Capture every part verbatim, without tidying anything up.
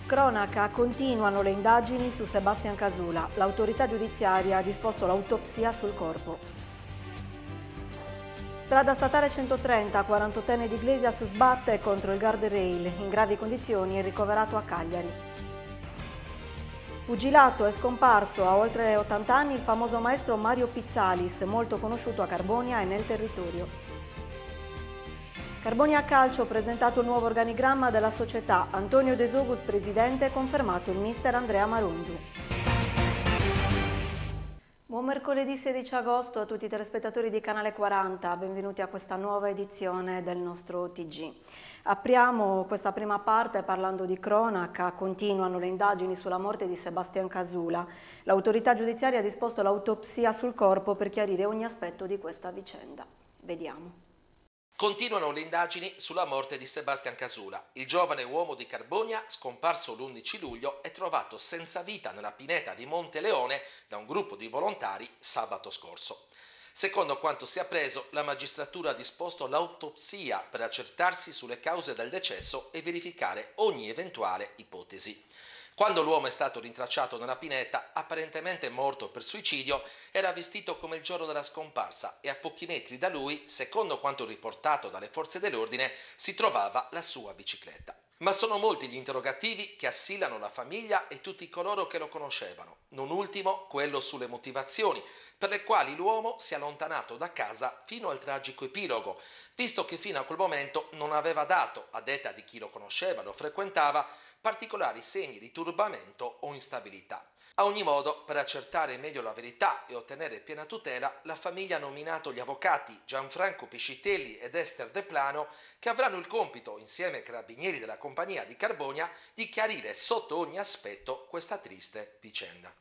Cronaca, continuano le indagini su Sebastian Casula. L'autorità giudiziaria ha disposto l'autopsia sul corpo. Strada statale centotrenta, quarantottenne di Iglesias sbatte contro il guardrail. In gravi condizioni è ricoverato a Cagliari. Pugilato, è scomparso a oltre ottanta anni il famoso maestro Mario Pizzalis, molto conosciuto a Carbonia e nel territorio. Carbonia Calcio ha presentato il nuovo organigramma della società. Antonio De Sogus, presidente, confermato il mister Andrea Marongiu. Buon mercoledì sedici agosto a tutti i telespettatori di Canale quaranta, benvenuti a questa nuova edizione del nostro T G. Apriamo questa prima parte parlando di cronaca. Continuano le indagini sulla morte di Sebastian Casula. L'autorità giudiziaria ha disposto l'autopsia sul corpo per chiarire ogni aspetto di questa vicenda. Vediamo. Continuano le indagini sulla morte di Sebastian Casula, il giovane uomo di Carbonia scomparso l'undici luglio e trovato senza vita nella pineta di Monte Leone da un gruppo di volontari sabato scorso. Secondo quanto si è appreso, la magistratura ha disposto l'autopsia per accertarsi sulle cause del decesso e verificare ogni eventuale ipotesi. Quando l'uomo è stato rintracciato nella pineta, apparentemente morto per suicidio, era vestito come il giorno della scomparsa e a pochi metri da lui, secondo quanto riportato dalle forze dell'ordine, si trovava la sua bicicletta. Ma sono molti gli interrogativi che assillano la famiglia e tutti coloro che lo conoscevano, non ultimo quello sulle motivazioni per le quali l'uomo si è allontanato da casa fino al tragico epilogo, visto che fino a quel momento non aveva dato, a detta di chi lo conosceva, lo frequentava, particolari segni di turbamento o instabilità. A ogni modo, per accertare meglio la verità e ottenere piena tutela, la famiglia ha nominato gli avvocati Gianfranco Piscitelli ed Esther De Plano, che avranno il compito, insieme ai carabinieri della compagnia di Carbonia, di chiarire sotto ogni aspetto questa triste vicenda.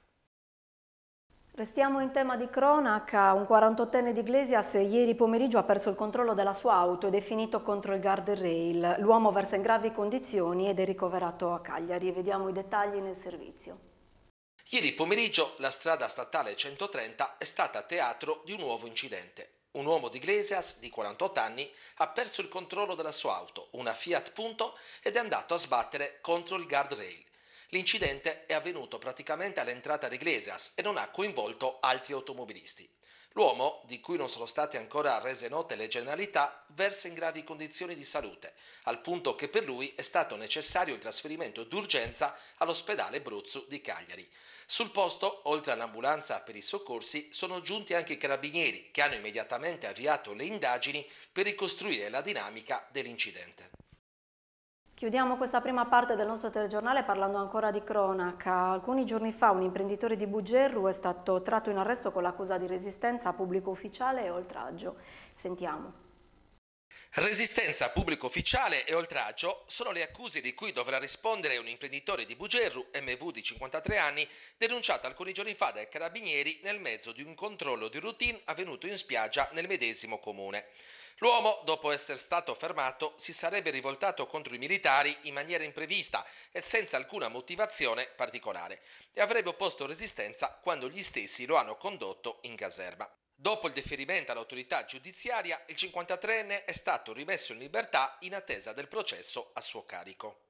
Restiamo in tema di cronaca. Un quarantottenne di Iglesias ieri pomeriggio ha perso il controllo della sua auto ed è finito contro il guardrail. L'uomo versa in gravi condizioni ed è ricoverato a Cagliari. Vediamo i dettagli nel servizio. Ieri pomeriggio la strada statale centotrenta è stata teatro di un nuovo incidente. Un uomo di Iglesias, di quarantotto anni, ha perso il controllo della sua auto, una Fiat Punto, ed è andato a sbattere contro il guardrail. L'incidente è avvenuto praticamente all'entrata di Iglesias e non ha coinvolto altri automobilisti. L'uomo, di cui non sono state ancora rese note le generalità, versa in gravi condizioni di salute, al punto che per lui è stato necessario il trasferimento d'urgenza all'ospedale Bruzzu di Cagliari. Sul posto, oltre all'ambulanza per i soccorsi, sono giunti anche i carabinieri, che hanno immediatamente avviato le indagini per ricostruire la dinamica dell'incidente. Chiudiamo questa prima parte del nostro telegiornale parlando ancora di cronaca. Alcuni giorni fa un imprenditore di Bugerru è stato tratto in arresto con l'accusa di resistenza a pubblico ufficiale e oltraggio. Sentiamo. Resistenza a pubblico ufficiale e oltraggio sono le accuse di cui dovrà rispondere un imprenditore di Bugerru, M V di cinquantatré anni, denunciato alcuni giorni fa dai carabinieri nel mezzo di un controllo di routine avvenuto in spiaggia nel medesimo comune. L'uomo, dopo essere stato fermato, si sarebbe rivoltato contro i militari in maniera imprevista e senza alcuna motivazione particolare e avrebbe opposto resistenza quando gli stessi lo hanno condotto in caserma. Dopo il deferimento all'autorità giudiziaria, il cinquantatreenne è stato rimesso in libertà in attesa del processo a suo carico.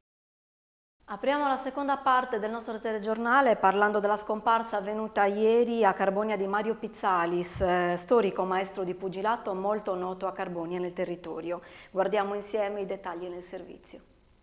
Apriamo la seconda parte del nostro telegiornale parlando della scomparsa avvenuta ieri a Carbonia di Mario Pizzalis, eh, storico maestro di pugilato molto noto a Carbonia nel territorio. Guardiamo insieme i dettagli nel servizio.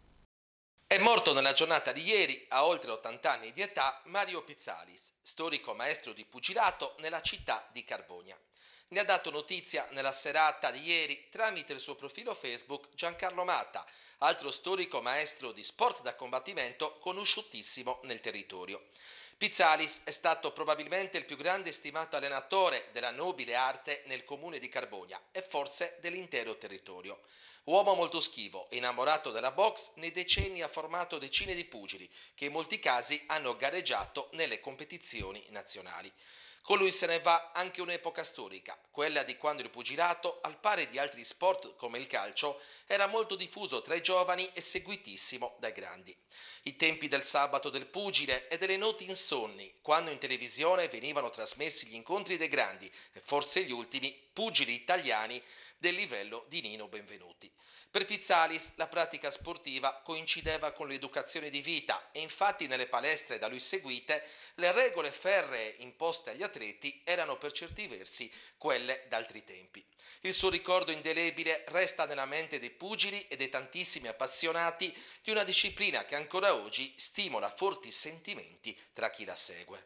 È morto nella giornata di ieri, a oltre ottanta anni di età, Mario Pizzalis, storico maestro di pugilato nella città di Carbonia. Ne ha dato notizia nella serata di ieri tramite il suo profilo Facebook Giancarlo Matta, altro storico maestro di sport da combattimento conosciutissimo nel territorio. Pizzalis è stato probabilmente il più grande stimato allenatore della nobile arte nel comune di Carbonia e forse dell'intero territorio. Uomo molto schivo, innamorato della box, nei decenni ha formato decine di pugili che in molti casi hanno gareggiato nelle competizioni nazionali. Con lui se ne va anche un'epoca storica, quella di quando il pugilato, al pari di altri sport come il calcio, era molto diffuso tra i giovani e seguitissimo dai grandi. I tempi del sabato del pugile e delle notti insonni, quando in televisione venivano trasmessi gli incontri dei grandi e forse gli ultimi pugili italiani del livello di Nino Benvenuti. Per Pizzalis la pratica sportiva coincideva con l'educazione di vita e infatti nelle palestre da lui seguite le regole ferree imposte agli atleti erano per certi versi quelle d'altri tempi. Il suo ricordo indelebile resta nella mente dei pugili e dei tantissimi appassionati di una disciplina che ancora oggi stimola forti sentimenti tra chi la segue.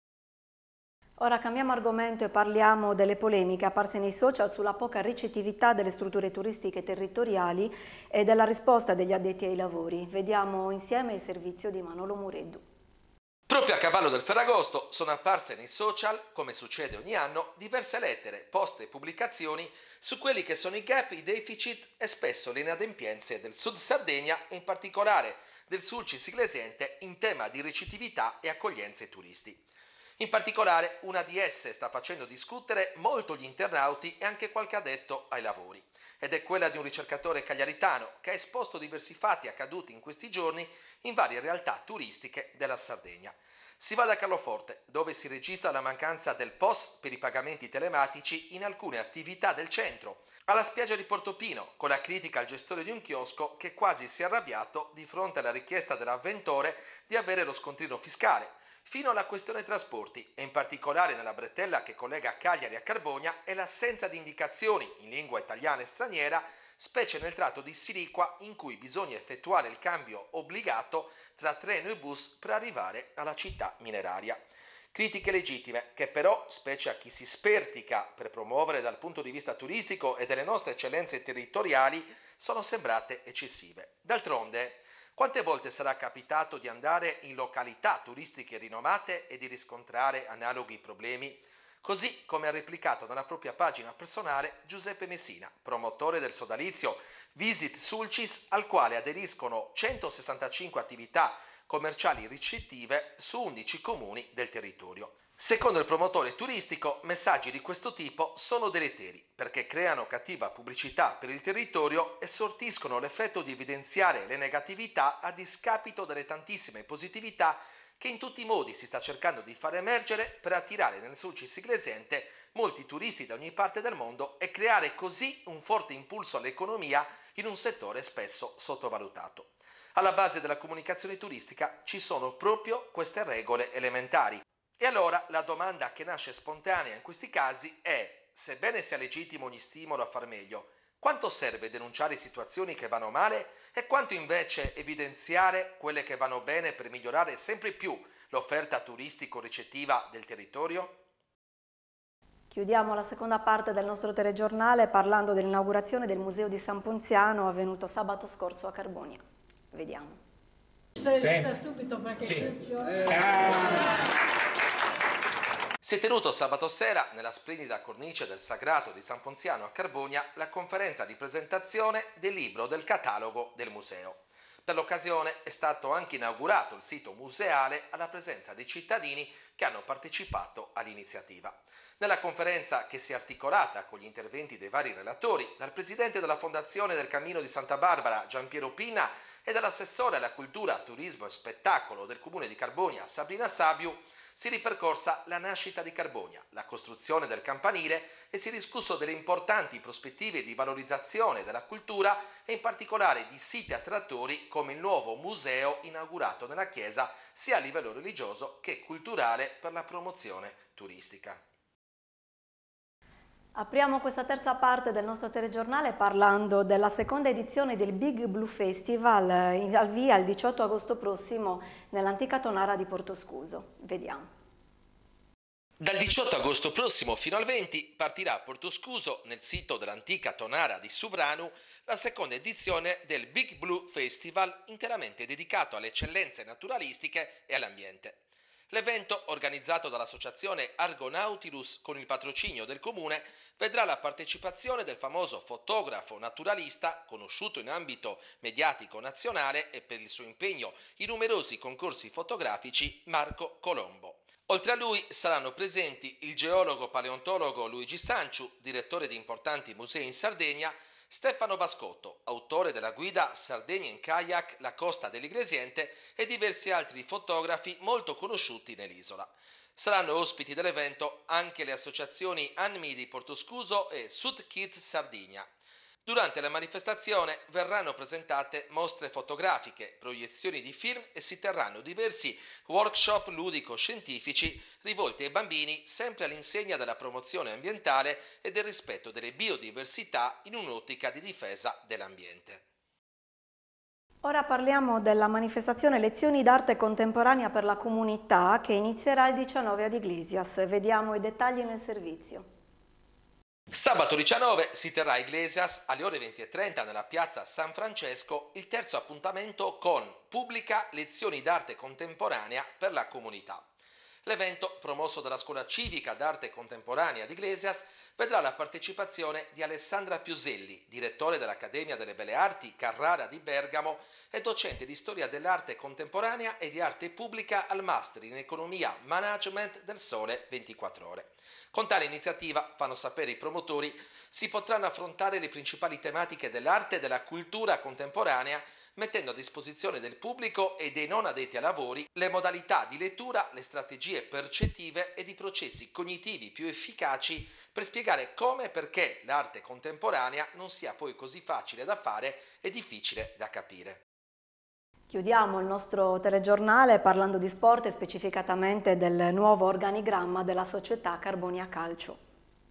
Ora cambiamo argomento e parliamo delle polemiche apparse nei social sulla poca ricettività delle strutture turistiche territoriali e della risposta degli addetti ai lavori. Vediamo insieme il servizio di Manolo Mureddu. Proprio a cavallo del Ferragosto sono apparse nei social, come succede ogni anno, diverse lettere, post e pubblicazioni su quelli che sono i gap, i deficit e spesso le inadempienze del Sud Sardegna e in particolare del Sulcis Iglesiente in tema di ricettività e accoglienza ai turisti. In particolare una di esse sta facendo discutere molto gli internauti e anche qualche addetto ai lavori, ed è quella di un ricercatore cagliaritano che ha esposto diversi fatti accaduti in questi giorni in varie realtà turistiche della Sardegna. Si va da Carloforte, dove si registra la mancanza del P O S per i pagamenti telematici in alcune attività del centro, alla spiaggia di Portopino, con la critica al gestore di un chiosco che quasi si è arrabbiato di fronte alla richiesta dell'avventore di avere lo scontrino fiscale, fino alla questione trasporti e in particolare nella bretella che collega Cagliari a Carbonia e l'assenza di indicazioni in lingua italiana e straniera, specie nel tratto di Siriqua in cui bisogna effettuare il cambio obbligato tra treno e bus per arrivare alla città mineraria. Critiche legittime che però, specie a chi si spertica per promuovere dal punto di vista turistico e delle nostre eccellenze territoriali, sono sembrate eccessive. D'altronde, quante volte sarà capitato di andare in località turistiche rinomate e di riscontrare analoghi problemi? Così come ha replicato nella propria pagina personale Giuseppe Messina, promotore del sodalizio Visit Sulcis, al quale aderiscono centosessantacinque attività commerciali ricettive su undici comuni del territorio. Secondo il promotore turistico, messaggi di questo tipo sono deleteri perché creano cattiva pubblicità per il territorio e sortiscono l'effetto di evidenziare le negatività a discapito delle tantissime positività che in tutti i modi si sta cercando di far emergere per attirare nel Sulcis Iglesiente molti turisti da ogni parte del mondo e creare così un forte impulso all'economia in un settore spesso sottovalutato. Alla base della comunicazione turistica ci sono proprio queste regole elementari. E allora la domanda che nasce spontanea in questi casi è, sebbene sia legittimo ogni stimolo a far meglio, quanto serve denunciare situazioni che vanno male e quanto invece evidenziare quelle che vanno bene per migliorare sempre più l'offerta turistico-ricettiva del territorio? Chiudiamo la seconda parte del nostro telegiornale parlando dell'inaugurazione del Museo di San Ponziano avvenuto sabato scorso a Carbonia. Vediamo. Sta subito perché sì. Si è tenuto sabato sera, nella splendida cornice del Sagrato di San Ponziano a Carbonia, la conferenza di presentazione del libro del catalogo del museo. Per l'occasione è stato anche inaugurato il sito museale alla presenza dei cittadini che hanno partecipato all'iniziativa. Nella conferenza, che si è articolata con gli interventi dei vari relatori, dal presidente della Fondazione del Cammino di Santa Barbara, Giampiero Pinna, e dall'assessore alla cultura, turismo e spettacolo del comune di Carbonia, Sabrina Sabiu, si è ripercorsa la nascita di Carbonia, la costruzione del campanile e si è discusso delle importanti prospettive di valorizzazione della cultura e in particolare di siti attrattori come il nuovo museo inaugurato nella chiesa sia a livello religioso che culturale per la promozione turistica. Apriamo questa terza parte del nostro telegiornale parlando della seconda edizione del Big Blue Festival al via il diciotto agosto prossimo nell'antica Tonara di Portoscuso. Vediamo. Dal diciotto agosto prossimo fino al venti partirà a Portoscuso, nel sito dell'antica Tonara di Subranu, la seconda edizione del Big Blue Festival interamente dedicato alle eccellenze naturalistiche e all'ambiente. L'evento, organizzato dall'associazione Argonautilus con il patrocinio del comune, vedrà la partecipazione del famoso fotografo naturalista, conosciuto in ambito mediatico nazionale e per il suo impegno in numerosi concorsi fotografici, Marco Colombo. Oltre a lui saranno presenti il geologo paleontologo Luigi Sanciu, direttore di importanti musei in Sardegna, Stefano Vascotto, autore della guida Sardegna in kayak, la costa dell'Iglesiente e diversi altri fotografi molto conosciuti nell'isola. Saranno ospiti dell'evento anche le associazioni Anmi di Portoscuso e Sud Kit Sardigna. Durante la manifestazione verranno presentate mostre fotografiche, proiezioni di film e si terranno diversi workshop ludico-scientifici rivolti ai bambini, sempre all'insegna della promozione ambientale e del rispetto delle biodiversità in un'ottica di difesa dell'ambiente. Ora parliamo della manifestazione Lezioni d'arte contemporanea per la comunità che inizierà il diciannove ad Iglesias. Vediamo i dettagli nel servizio. Sabato diciannove si terrà a Iglesias alle ore venti e trenta nella piazza San Francesco il terzo appuntamento con Pubblica Lezioni d'arte contemporanea per la comunità. L'evento, promosso dalla Scuola Civica d'Arte Contemporanea di Iglesias, vedrà la partecipazione di Alessandra Piuselli, direttore dell'Accademia delle Belle Arti Carrara di Bergamo e docente di Storia dell'Arte Contemporanea e di Arte Pubblica al Master in Economia Management del Sole ventiquattro Ore. Con tale iniziativa, fanno sapere i promotori, si potranno affrontare le principali tematiche dell'arte e della cultura contemporanea, mettendo a disposizione del pubblico e dei non addetti ai lavori le modalità di lettura, le strategie percettive e i processi cognitivi più efficaci per spiegare come e perché l'arte contemporanea non sia poi così facile da fare e difficile da capire. Chiudiamo il nostro telegiornale parlando di sport e specificatamente del nuovo organigramma della società Carbonia Calcio.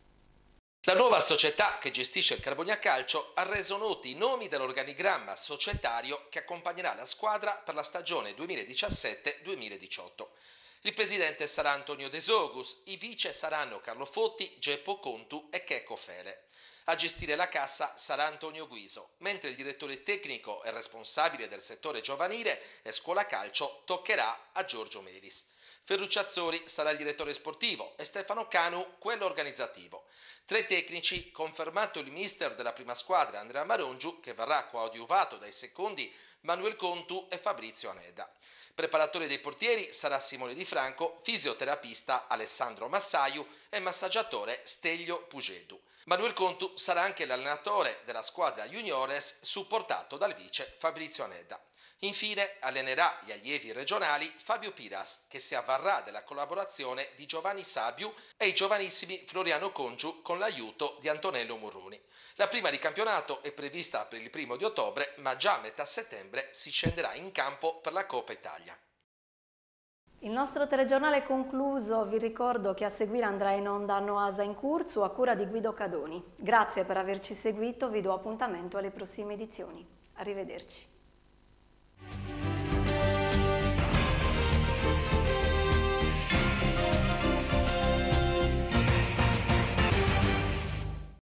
La nuova società che gestisce il Carbonia Calcio ha reso noti i nomi dell'organigramma societario che accompagnerà la squadra per la stagione duemiladiciassette duemiladiciotto. Il presidente sarà Antonio De Sogus, i vice saranno Carlo Fotti, Geppo Contu e Checco Fele. A gestire la cassa sarà Antonio Guiso, mentre il direttore tecnico e responsabile del settore giovanile e scuola calcio toccherà a Giorgio Melis. Ferruccio Azzori sarà il direttore sportivo e Stefano Canu quello organizzativo. Tre tecnici, confermato il mister della prima squadra Andrea Marongiu, che verrà coadiuvato dai secondi Manuel Contu e Fabrizio Aneda. Preparatore dei portieri sarà Simone Di Franco, fisioterapista Alessandro Massaiu e massaggiatore Stelio Pugedu. Manuel Contu sarà anche l'allenatore della squadra juniores, supportato dal vice Fabrizio Aneda. Infine allenerà gli allievi regionali Fabio Piras, che si avvarrà della collaborazione di Giovanni Sabiu e i giovanissimi Floriano Congiu con l'aiuto di Antonello Murroni. La prima di campionato è prevista per il primo di ottobre, ma già a metà settembre si scenderà in campo per la Coppa Italia. Il nostro telegiornale è concluso, vi ricordo che a seguire andrà in onda Noasa in Curzu a cura di Guido Cadoni. Grazie per averci seguito, vi do appuntamento alle prossime edizioni. Arrivederci.